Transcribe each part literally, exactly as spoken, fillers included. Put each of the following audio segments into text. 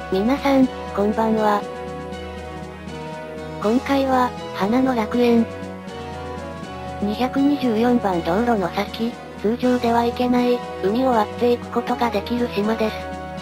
皆さん、こんばんは。今回は、花の楽園。にひゃくにじゅうよんばん道路の先、通常では行けない、海を割っていくことができる島です。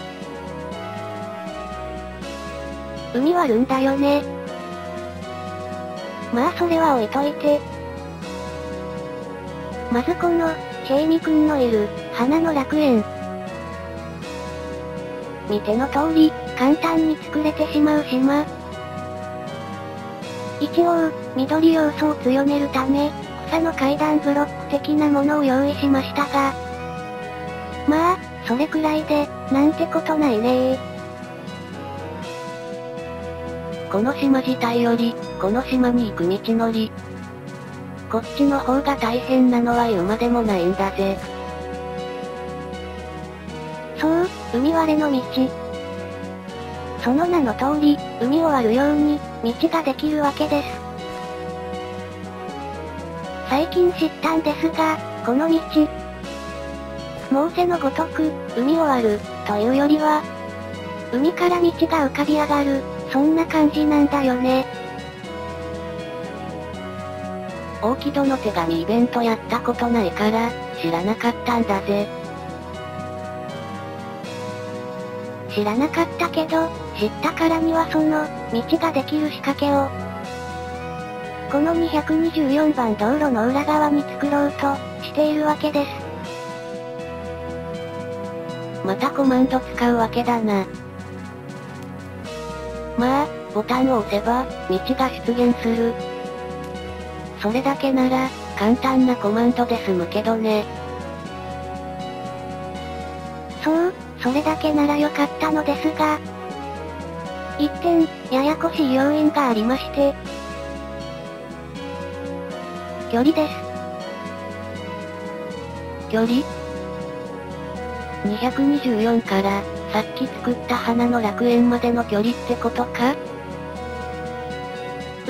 海割るんだよね。まあそれは置いといて。まずこの、チェイミくんのいる、花の楽園。見ての通り、簡単に作れてしまう島。一応、緑要素を強めるため、草の階段ブロック的なものを用意しましたが。まあ、それくらいで、なんてことないねー。この島自体より、この島に行く道のり。こっちの方が大変なのは言うまでもないんだぜ。そう、海割れの道。その名の通り、海を割るように、道ができるわけです。最近知ったんですが、この道。モーセのごとく、海を割る、というよりは、海から道が浮かび上がる、そんな感じなんだよね。大木戸の手紙イベントやったことないから、知らなかったんだぜ。知らなかったけど、知ったからにはその、道ができる仕掛けを、このにひゃくにじゅうよんばん道路の裏側に作ろうと、しているわけです。またコマンド使うわけだな。まあ、ボタンを押せば、道が出現する。それだけなら、簡単なコマンドで済むけどね。そう、それだけなら良かったのですが、一点、ややこしい要因がありまして、距離です。距離 ?にひゃくにじゅうよん から、さっき作った花の楽園までの距離ってことか？うん。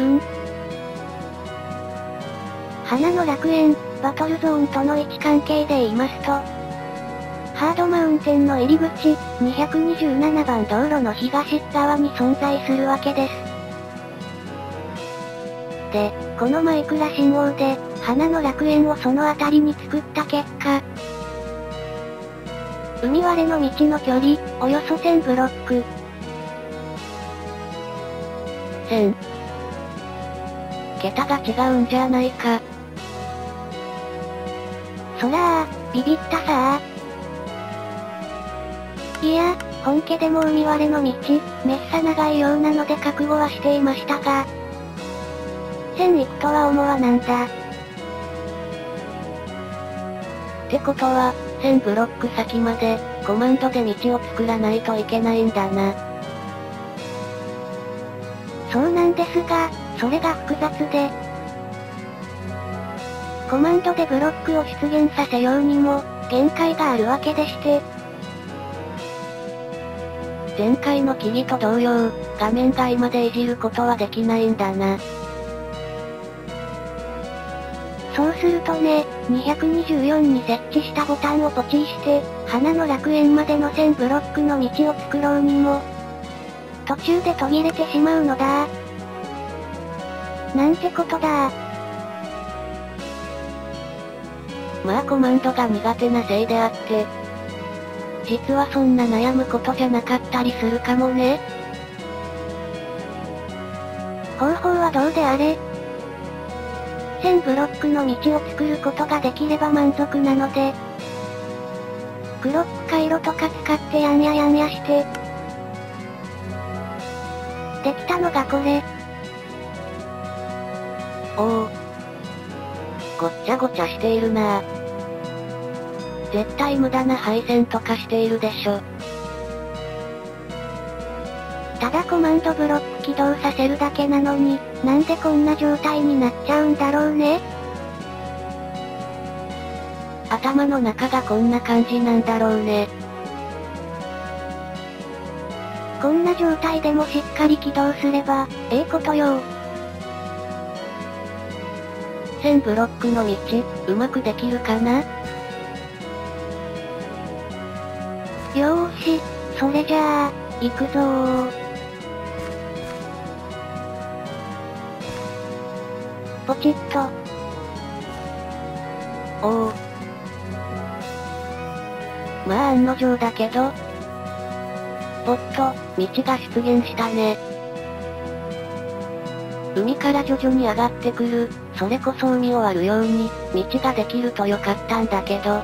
花の楽園、バトルゾーンとの位置関係で言いますと、ハードマウンテンの入り口、にひゃくにじゅうななばん道路の東側に存在するわけです。で、このマイクラ信号で、花の楽園をその辺りに作った結果、海割れの道の距離、およそせんブロック。せん。桁が違うんじゃないか。そらあ、ビビったさあ。いや、本家でも海割れの道、めっさ長いようなので覚悟はしていましたが、せん行くとは思わなんだ。ってことは、せんブロック先まで、コマンドで道を作らないといけないんだな。そうなんですが、それが複雑で、コマンドでブロックを出現させようにも、限界があるわけでして、前回の木々と同様、画面外までいじることはできないんだな。そうするとね、にひゃくにじゅうよんに設置したボタンをポチして、花の楽園までのせんブロックの道を作ろうにも、途中で途切れてしまうのだ。なんてことだ。まあコマンドが苦手なせいであって、実はそんな悩むことじゃなかったりするかもね。方法はどうであれ、せんブロックの道を作ることができれば満足なので、クロック回路とか使ってやんややんやして、できたのがこれ。おお。ごっちゃごちゃしているなぁ。絶対無駄な配線とかしているでしょ。ただコマンドブロック起動させるだけなのに、なんでこんな状態になっちゃうんだろうね。頭の中がこんな感じなんだろうね。こんな状態でもしっかり起動すれば、ええことよ。せんブロックの道、うまくできるかな？よーし、それじゃあ、 行くぞー。ポチッと。おお。まあ案の定だけど。おっと、道が出現したね。海から徐々に上がってくる、それこそ海を割るように、道ができるとよかったんだけど。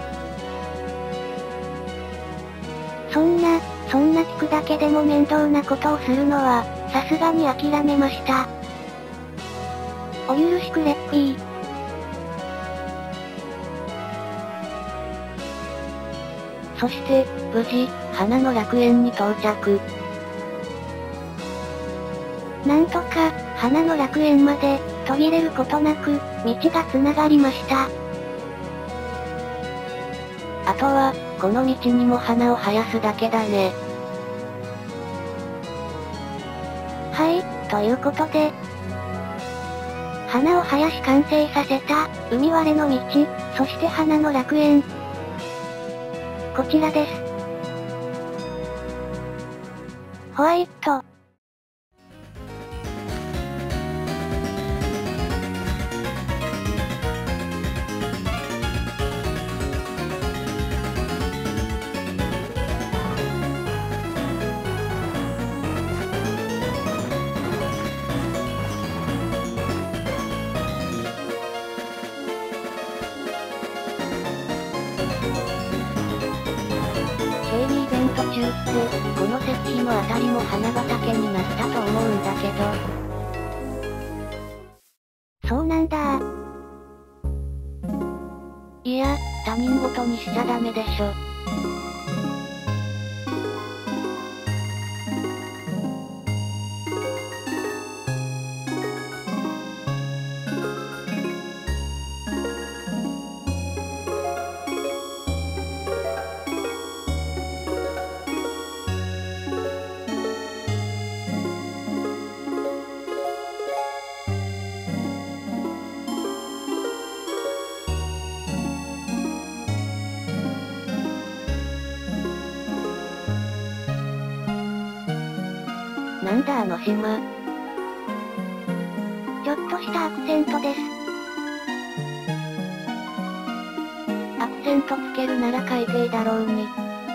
そんな、そんな聞くだけでも面倒なことをするのは、さすがに諦めました。お許しくれっぴー。そして、無事、花の楽園に到着。なんとか、花の楽園まで、途切れることなく、道が繋がりました。あとは、この道にも花を生やすだけだね。はい、ということで、花を生やし完成させた、海割れの道、そして花の楽園。こちらです。ホワイト。シェイリーイベント中って、この石碑のあたりも花畑になったと思うんだけど。そうなんだ。いや、他人事にしちゃダメでしょ。なんだあの島。ちょっとしたアクセントです。アクセントつけるなら海底だろうに。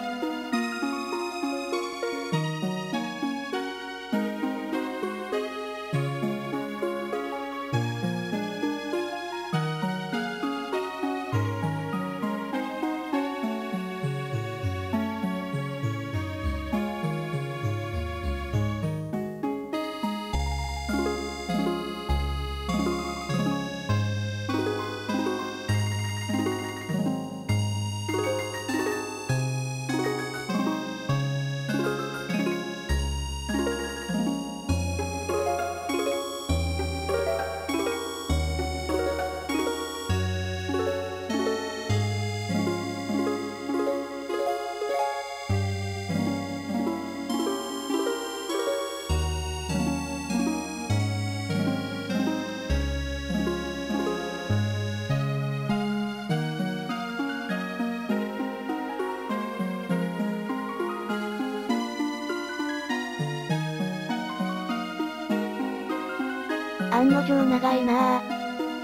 案の定長いなぁ。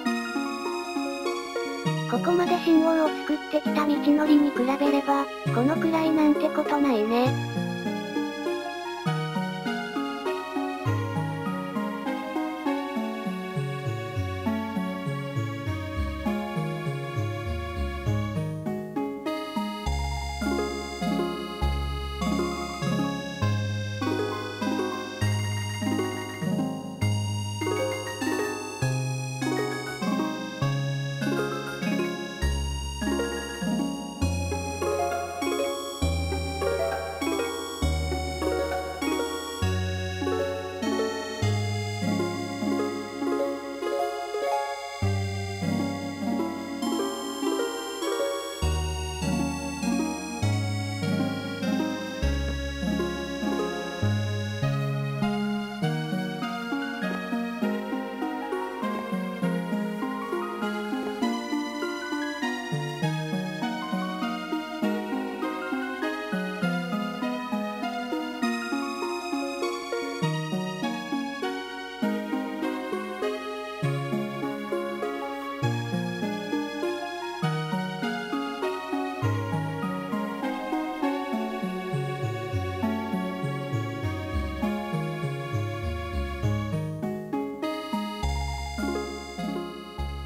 ここまで信号を作ってきた道のりに比べれば、このくらいなんてことないね。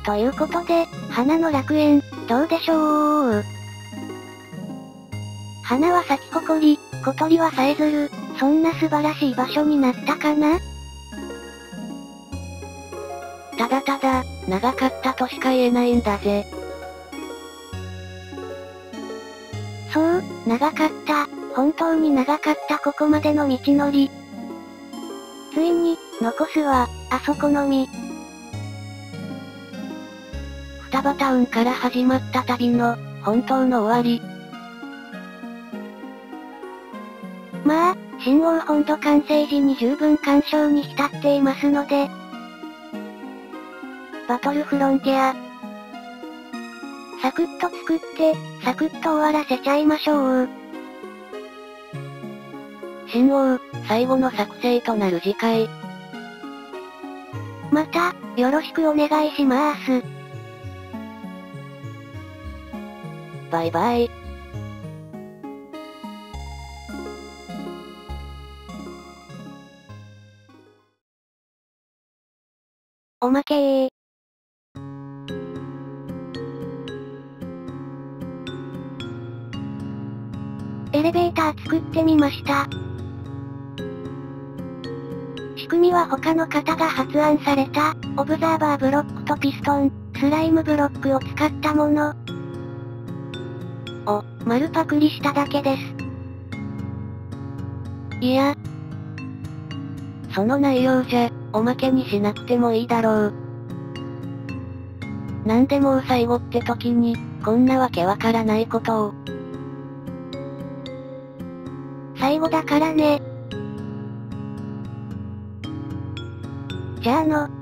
ということで、花の楽園、どうでしょう。花は咲き誇り、小鳥はさえずる、そんな素晴らしい場所になったかな？ ただただ、長かったとしか言えないんだぜ。 そう、長かった。本当に長かったここまでの道のり。ついに、残すは、あそこのみ。 双葉タウンから始まった旅の、本当の終わり。 まあ、新大本土完成時に十分鑑賞に浸っていますので、バトルフロンティア。サクッと作って、サクッと終わらせちゃいましょう。 新王、最後の作成となる次回。 また、よろしくお願いします。 バイバイ。 おまけー。エレベーター作ってみました。仕組みは他の方が発案された、オブザーバーブロックとピストン、スライムブロックを使ったものを、丸パクリしただけです。 いや、その内容じゃ、おまけにしなくてもいいだろう。なんでもう最後って時に、こんなわけわからないことを。 最後だからね。じゃあの。